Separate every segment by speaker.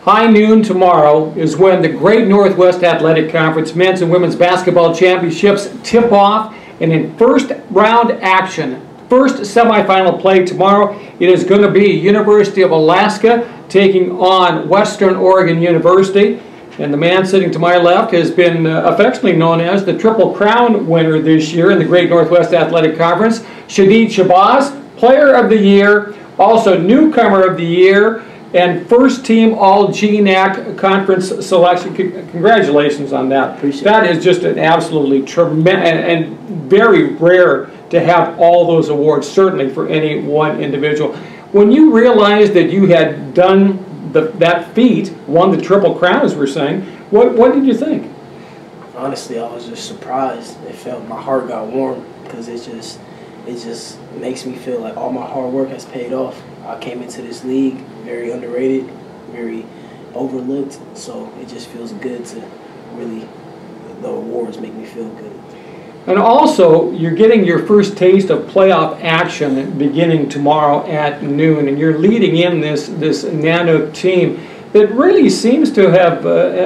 Speaker 1: high noon tomorrow is when the Great Northwest Athletic Conference men's and women's basketball championships tip off, and in first round action, first semifinal play tomorrow, it is going to be University of Alaska taking on Western Oregon University. And the man sitting to my left has been affectionately known as the Triple Crown winner this year in the Great Northwest Athletic Conference, Shadeed Shabazz, Player of the Year, also Newcomer of the Year, and first team all GNAC conference selection. Congratulations on that.
Speaker 2: Appreciate
Speaker 1: that
Speaker 2: it.
Speaker 1: Is just an absolutely tremendous and very rare to have all those awards, certainly for any one individual. When you realized that you had done that feat, won the Triple Crown, as we're saying, what did you think?
Speaker 2: Honestly, I was just surprised. It felt, my heart got warm, because it just makes me feel like all my hard work has paid off. I came into this league very underrated, very overlooked, so it just feels good to really, the awards make me feel good.
Speaker 1: And also, you're getting your first taste of playoff action beginning tomorrow at noon, and you're leading in this GNAC team that really seems to have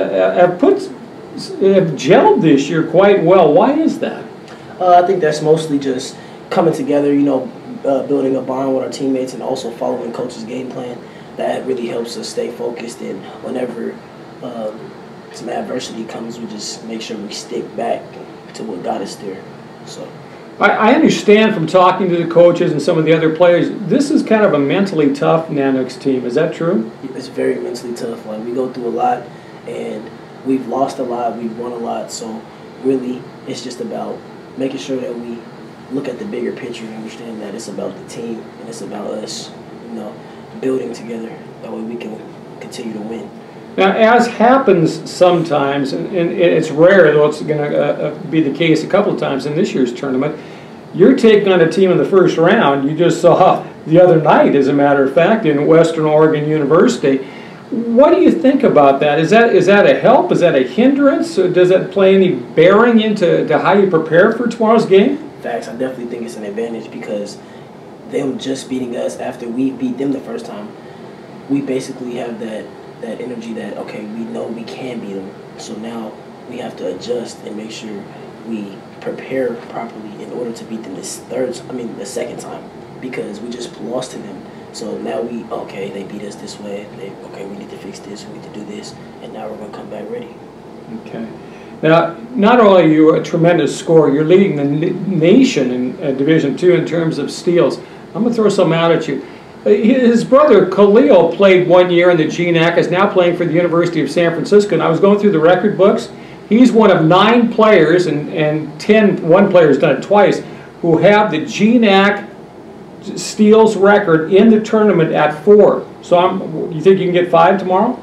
Speaker 1: gelled this year quite well. Why is that?
Speaker 2: I think that's mostly just coming together, you know, building a bond with our teammates, and also following coach's game plan. That really helps us stay focused, and whenever some adversity comes, we just make sure we stick back to what got us there. So
Speaker 1: I understand from talking to the coaches and some of the other players, this is kind of a mentally tough GNAC team. Is that true?
Speaker 2: It's very mentally tough. Like, we go through a lot, and we've lost a lot, we've won a lot. So really, it's just about making sure that we look at the bigger picture and understand that it's about the team and it's about us, you know, building together. That way we can continue to win.
Speaker 1: Now, as happens sometimes, and it's rare, though it's going to be the case a couple of times in this year's tournament, you're taking on a team in the first round. You just saw the other night, as a matter of fact, in Western Oregon University. What do you think about that? Is that a help? Is that a hindrance? Or does that play any bearing into how you prepare for tomorrow's game?
Speaker 2: Facts. I definitely think it's an advantage, because them just beating us after we beat them the first time, we basically have that energy that, okay, we know we can beat them. So now we have to adjust and make sure we prepare properly in order to beat them the second time, because we just lost to them. So now okay, they beat us this way. Okay, we need to fix this. We need to do this, and now we're going to come back ready.
Speaker 1: Okay. Now, not only are you a tremendous scorer, you're leading the nation in Division II in terms of steals. I'm going to throw something out at you. His brother Khalil played 1 year in the GNAC, is now playing for the University of San Francisco, and I was going through the record books. He's one of 9 players, and one player has done it twice, who have the GNAC steals record in the tournament at 4. So you think you can get 5 tomorrow?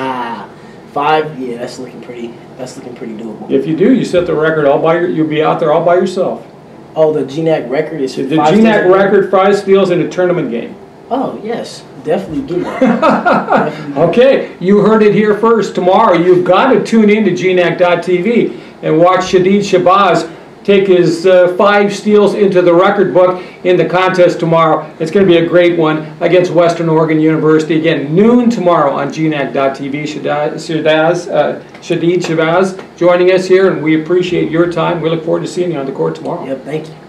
Speaker 2: 5? Yeah, that's looking pretty doable.
Speaker 1: If you do, you set the record you'll be out there all by yourself.
Speaker 2: Oh, the GNAC record is 5
Speaker 1: the GNAC record, 5 steals in a tournament game.
Speaker 2: Oh, yes. Definitely do that.
Speaker 1: Okay, you heard it here first. Tomorrow, you've got to tune in to GNAC.tv and watch Shadeed Shabazz take his 5 steals into the record book in the contest tomorrow. It's going to be a great one against Western Oregon University. Again, noon tomorrow on GNAC.tv. Shadeed Shabazz joining us here, and we appreciate your time. We look forward to seeing you on the court tomorrow.
Speaker 2: Yep, thank you.